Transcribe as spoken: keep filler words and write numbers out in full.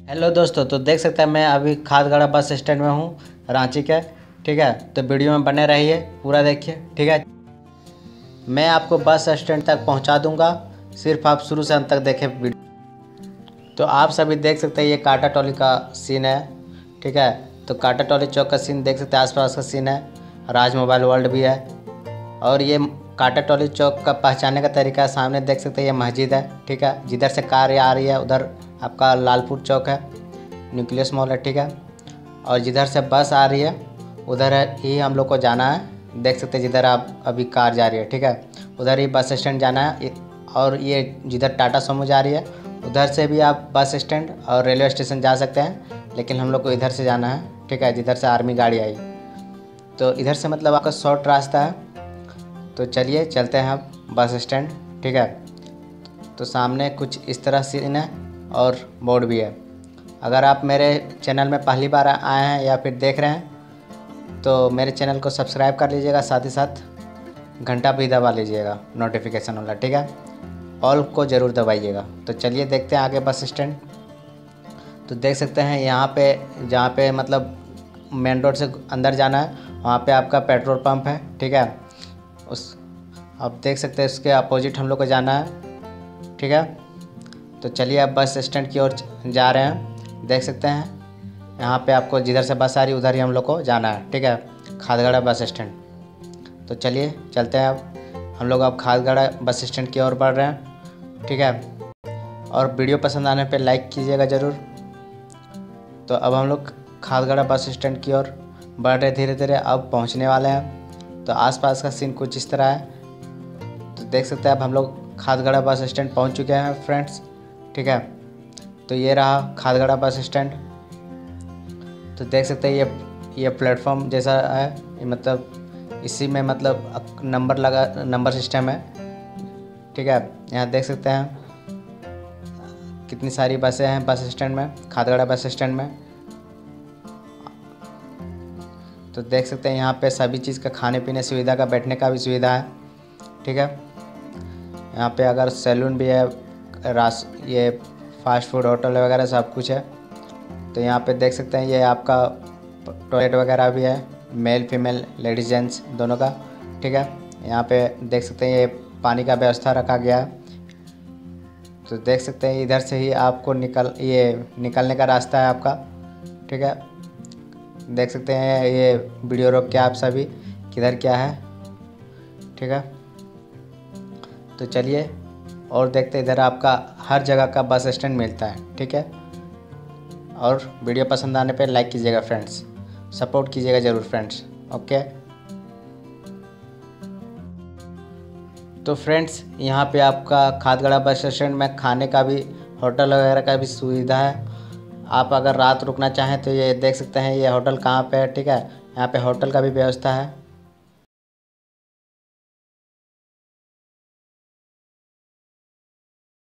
Hello दोस्तों, तो देख सकते हैं मैं अभी खादगड़ा बस स्टैंड में हूँ, रांची के। ठीक है, तो वीडियो में बने रहिए, पूरा देखिए। ठीक है, मैं आपको बस स्टैंड तक पहुँचा दूँगा, सिर्फ आप शुरू से अंत तक देखें वीडियो। तो आप सभी देख सकते हैं ये काटा टोली का सीन है। ठीक है, तो काटा टोली चौक का सीन देख सकते हैं, आसपास का सीन है, राज मोबाइल वर्ल्ड भी है। और ये काटा टोली चौक का पहचानने का तरीका है, सामने देख सकते हैं ये मस्जिद है। ठीक है, जिधर से कार आ रही है उधर आपका लालपुर चौक है, न्यूक्लियस मॉल है। ठीक है, और जिधर से बस आ रही है उधर ही हम लोग को जाना है। देख सकते हैं जिधर आप अभी कार जा रही है। ठीक है, उधर ही बस स्टैंड जाना है। और ये जिधर टाटा सोमो जा रही है उधर से भी आप बस स्टैंड और रेलवे स्टेशन जा सकते हैं, लेकिन हम लोग को इधर से जाना है। ठीक है, जिधर से आर्मी गाड़ी आई, तो इधर से मतलब आपका शॉर्ट रास्ता है। तो चलिए चलते हैं अब बस स्टैंड। ठीक है, तो सामने कुछ इस तरह सीन है और बोर्ड भी है। अगर आप मेरे चैनल में पहली बार आए हैं या फिर देख रहे हैं तो मेरे चैनल को सब्सक्राइब कर लीजिएगा, साथ ही साथ घंटा भी दबा लीजिएगा नोटिफिकेशन वाला। ठीक है, ऑल को ज़रूर दबाइएगा। तो चलिए देखते हैं आगे बस स्टैंड। तो देख सकते हैं यहाँ पे, जहाँ पे मतलब मेन रोड से अंदर जाना है वहाँ पे आपका पेट्रोल पंप है। ठीक है, उस आप देख सकते हैं उसके अपोजिट हम लोग को जाना है। ठीक है, तो चलिए अब बस स्टैंड की ओर जा रहे हैं। देख सकते हैं यहाँ पे आपको जिधर से बस आ रही उधर ही हम लोग को जाना है। ठीक है, खादगड़ा बस स्टैंड। तो चलिए चलते हैं अब हम लोग अब खादगड़ा बस स्टैंड की ओर बढ़ रहे हैं। ठीक है, और वीडियो पसंद आने पे लाइक कीजिएगा ज़रूर। तो अब हम लोग खादगड़ा बस स्टैंड की ओर बढ़ रहे धीरे धीरे, अब पहुँचने वाले हैं। तो आसपास का सीन कुछ इस तरह है। तो देख सकते हैं अब हम लोग खादगड़ा बस स्टैंड पहुँच चुके हैं फ्रेंड्स। ठीक है, तो ये रहा खादगड़ा बस स्टैंड। तो देख सकते हैं ये ये प्लेटफॉर्म जैसा है, ये मतलब इसी में मतलब नंबर लगा, नंबर सिस्टम है। ठीक है, यहाँ देख सकते हैं कितनी सारी बसें हैं बस स्टैंड में, खादगड़ा बस स्टैंड में। तो देख सकते हैं यहाँ पे सभी चीज़ का खाने पीने सुविधा का, बैठने का भी सुविधा है। ठीक है, यहाँ पे अगर सैलून भी है, रास ये फास्ट फूड होटल वगैरह सब कुछ है। तो यहाँ पे देख सकते हैं ये आपका टॉयलेट वगैरह भी है, मेल फीमेल लेडीज जेंट्स दोनों का। ठीक है, यहाँ पे देख सकते हैं ये पानी का व्यवस्था रखा गया है। तो देख सकते हैं इधर से ही आपको निकल ये निकलने का रास्ता है आपका। ठीक है, देख सकते हैं ये वीडियो रोक के आप सभी किधर क्या है। ठीक है, तो चलिए और देखते हैं, इधर आपका हर जगह का बस स्टैंड मिलता है। ठीक है, और वीडियो पसंद आने पे लाइक कीजिएगा फ्रेंड्स, सपोर्ट कीजिएगा ज़रूर फ्रेंड्स। ओके, तो फ्रेंड्स यहाँ पे आपका खादगड़ा बस स्टैंड में खाने का भी, होटल वगैरह का भी सुविधा है। आप अगर रात रुकना चाहें तो ये देख सकते हैं ये होटल कहाँ पे है। ठीक है, यहाँ पे होटल का भी व्यवस्था है।